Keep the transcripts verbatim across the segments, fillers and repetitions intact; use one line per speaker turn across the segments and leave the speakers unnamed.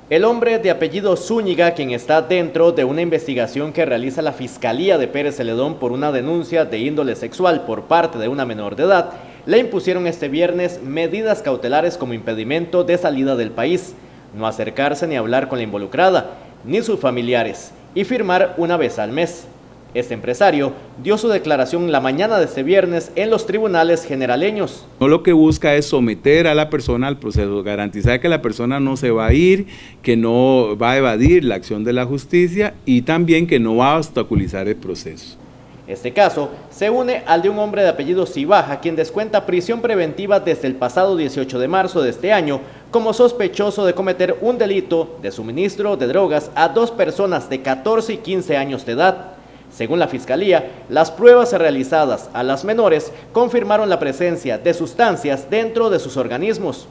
El hombre de apellido Zúñiga, quien está dentro de una investigación que realiza la Fiscalía de Pérez Celedón por una denuncia de índole sexual por parte de una menor de edad, le impusieron este viernes medidas cautelares como impedimento de salida del país, no acercarse ni hablar con la involucrada, ni sus familiares, y firmar una vez al mes. Este empresario dio su declaración la mañana de este viernes en los tribunales generaleños.
No, lo que busca es someter a la persona al proceso, garantizar que la persona no se va a ir, que no va a evadir la acción de la justicia y también que no va a obstaculizar el proceso.
Este caso se une al de un hombre de apellido Cibaja, quien descuenta prisión preventiva desde el pasado dieciocho de marzo de este año como sospechoso de cometer un delito de suministro de drogas a dos personas de catorce y quince años de edad. Según la Fiscalía, las pruebas realizadas a las menores confirmaron la presencia de sustancias dentro de sus organismos.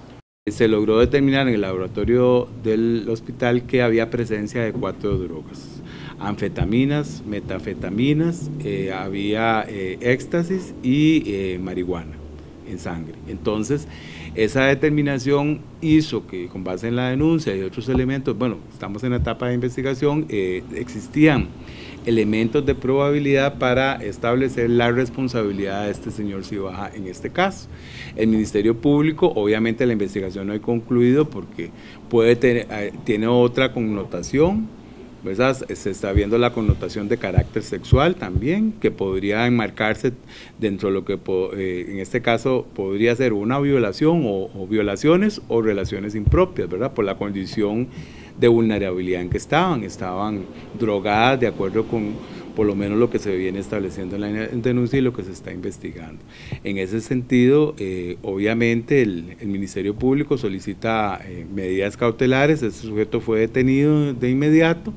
Se logró determinar en el laboratorio del hospital que había presencia de cuatro drogas: anfetaminas, metanfetaminas, eh, había eh, éxtasis y eh, marihuana en sangre. Entonces, esa determinación hizo que, con base en la denuncia y otros elementos, bueno, estamos en la etapa de investigación, eh, existían elementos de probabilidad para establecer la responsabilidad de este señor Cibaja en este caso. El Ministerio Público, obviamente la investigación no ha concluido porque puede tener, tiene otra connotación, ¿verdad? Se está viendo la connotación de carácter sexual también, que podría enmarcarse dentro de lo que eh, en este caso podría ser una violación o, o violaciones o relaciones impropias, ¿verdad? Por la condición de vulnerabilidad en que estaban, estaban drogadas de acuerdo con por lo menos lo que se viene estableciendo en la denuncia y lo que se está investigando. En ese sentido, eh, obviamente el, el Ministerio Público solicita eh, medidas cautelares. Este sujeto fue detenido de inmediato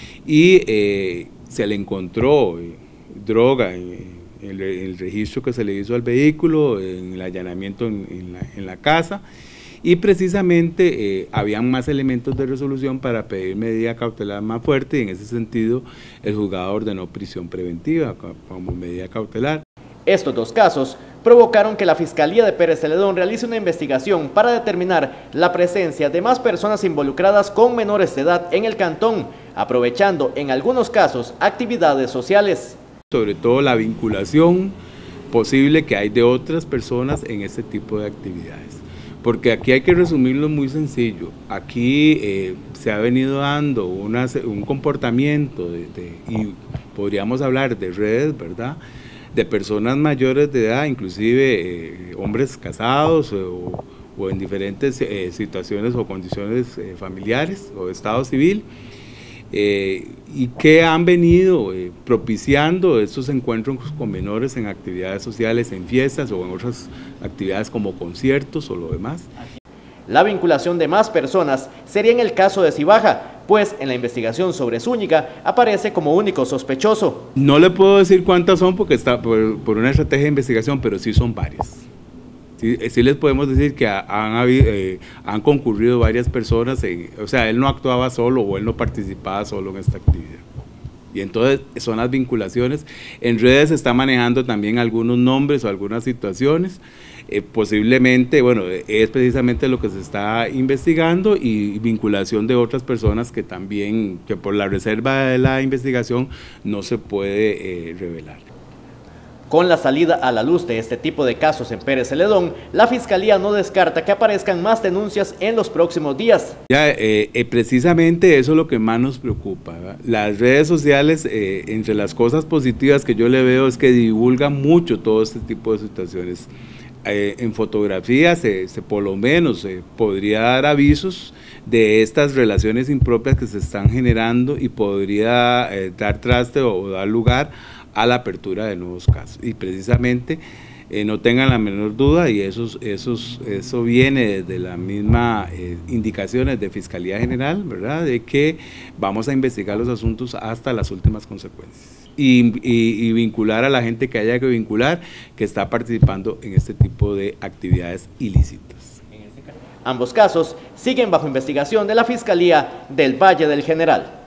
y eh, se le encontró eh, droga en, en, el, en el registro que se le hizo al vehículo, en el allanamiento en, en, la, en la casa, y precisamente eh, habían más elementos de resolución para pedir medida cautelar más fuerte, y en ese sentido el juzgado ordenó prisión preventiva como medida cautelar.
Estos dos casos provocaron que la Fiscalía de Pérez Celedón realice una investigación para determinar la presencia de más personas involucradas con menores de edad en el cantón, aprovechando en algunos casos actividades sociales.
Sobre todo la vinculación posible que hay de otras personas en este tipo de actividades. Porque aquí hay que resumirlo muy sencillo. Aquí eh, se ha venido dando una, un comportamiento de, de, y podríamos hablar de redes, ¿verdad?, de personas mayores de edad, inclusive eh, hombres casados o, o en diferentes eh, situaciones o condiciones eh, familiares o de estado civil, eh, y que han venido eh, propiciando estos encuentros con menores en actividades sociales, en fiestas o en otras actividades como conciertos o lo demás.
La vinculación de más personas sería en el caso de Cibaja, pues en la investigación sobre Zúñiga aparece como único sospechoso.
No le puedo decir cuántas son porque está por, por una estrategia de investigación, pero sí son varias. Sí, sí les podemos decir que han, habido, eh, han concurrido varias personas, en, o sea, él no actuaba solo o él no participaba solo en esta actividad. Y entonces son las vinculaciones. En redes se está manejando también algunos nombres o algunas situaciones, eh, posiblemente, bueno, es precisamente lo que se está investigando, y vinculación de otras personas que también, que por la reserva de la investigación no se puede eh, revelar.
Con la salida a la luz de este tipo de casos en Pérez Celedón, la Fiscalía no descarta que aparezcan más denuncias en los próximos días.
Ya, eh, eh, precisamente eso es lo que más nos preocupa, ¿verdad? Las redes sociales, eh, entre las cosas positivas que yo le veo es que divulgan mucho todo este tipo de situaciones. Eh, en fotografías, se, se, por lo menos se podría dar avisos de estas relaciones impropias que se están generando y podría eh, dar traste o, o dar lugar a la apertura de nuevos casos, y precisamente eh, no tengan la menor duda, y esos, esos, eso viene desde las mismas eh, indicaciones de Fiscalía General, ¿verdad?, de que vamos a investigar los asuntos hasta las últimas consecuencias y, y, y vincular a la gente que haya que vincular, que está participando en este tipo de actividades ilícitas.
Ambos casos siguen bajo investigación de la Fiscalía del Valle del General.